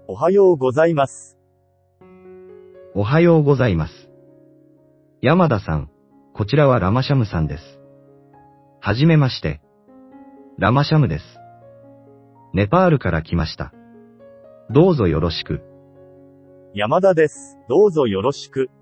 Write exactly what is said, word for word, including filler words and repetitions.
おはようございます。 おはようございます。山田さん、こちらはラマシャムさんです。はじめまして。ラマシャムです。ネパールから来ました。どうぞよろしく。 山田です。どうぞよろしく。